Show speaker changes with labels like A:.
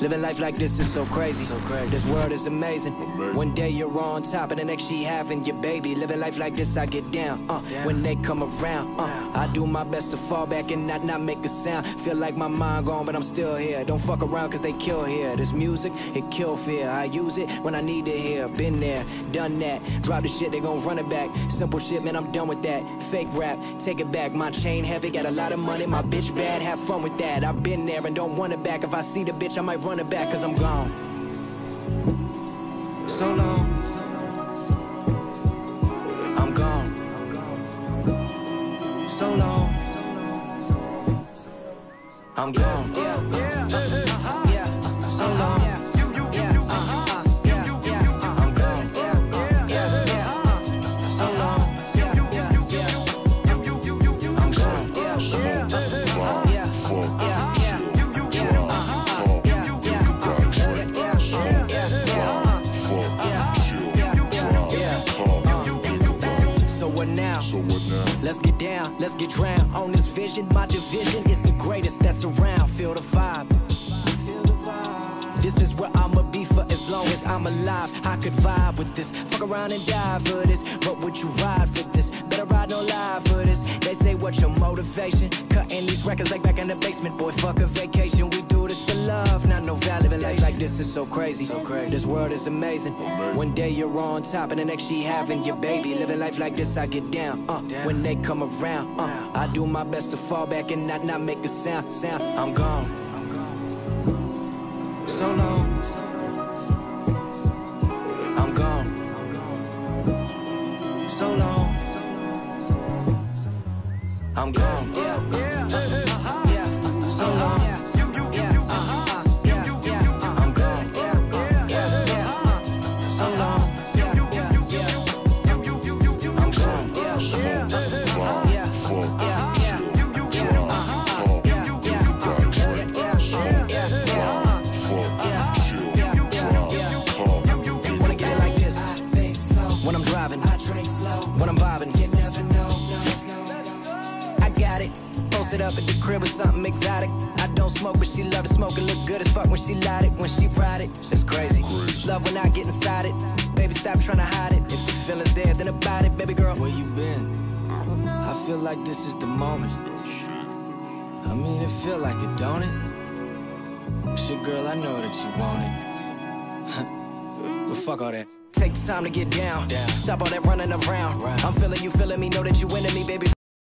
A: Living life like this is so crazy. This world is amazing. One day you're on top and the next she having your baby. Living life like this, I get down. When they come around, I do my best to fall back and not make a sound. Feel like my mind gone, but I'm still here. Don't fuck around cause they kill here. This music, it kill fear. I use it when I need to hear. Been there, done that. Drop the shit, they gon' run it back. Simple shit, man, I'm done with that. Fake rap, take it back. My chain heavy, got a lot of money. My bitch bad, have fun with that. I've been there and don't want it back. If I see the bitch, I might run it back cause I'm gone. So long, I'm gone. So long, I'm gone. Yeah, so long. So what now? Let's get down, let's get drowned on this vision. My division is the greatest that's around. Feel the vibe. This is where I'ma be for as long as I'm alive. I could vibe with this, fuck around and die for this. But would you ride for this? Better ride no lie for this. They say what's your motivation? Cutting these records like back in the basement. Boy, fuck a vacation, we do this for love. Not no value. Living life like this is so crazy. This world is amazing. One day you're on top and the next she having your baby. Living life like this, I get down. When they come around, I do my best to fall back and not make a sound. I'm gone. So long, I'm gone. So long, I'm gone. So long, I'm gone. So long, I'm when I'm vibing, you never know. I got it, posted up at the crib with something exotic. I don't smoke, but she love to smoke and look good as fuck when she light it. When she ride it, it's crazy. Love when I get inside it. Baby, stop trying to hide it. If the feeling's there, then about it. Baby girl, where you been? I feel like this is the moment. I mean, it feel like it, don't it? Shit, girl, I know that you want it. But fuck all that. Take the time to get down. Stop all that running around. I'm feeling you, feeling me. Know that you into me, baby.